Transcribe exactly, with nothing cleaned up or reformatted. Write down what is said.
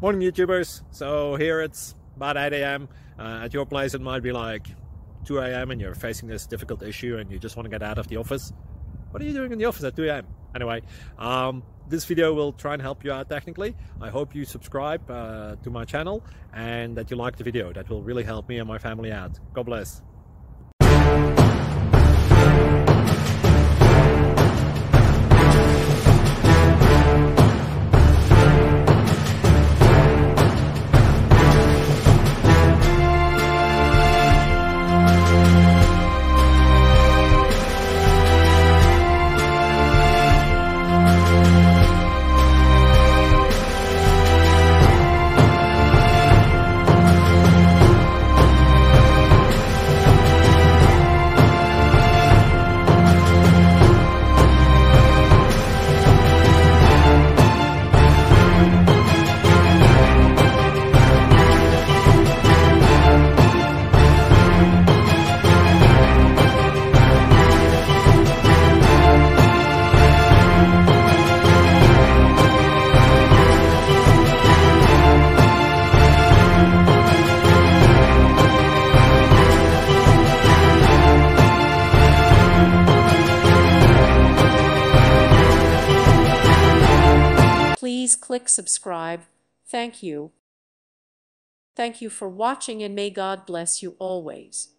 Morning YouTubers. So here it's about eight A M Uh, at your place it might be like two A M and you're facing this difficult issue and you just want to get out of the office. What are you doing in the office at two A M? Anyway, um, this video will try and help you out technically. I hope you subscribe uh, to my channel and that you like the video. That will really help me and my family out. God bless. Please click subscribe. Thank you. Thank you for watching and may God bless you always.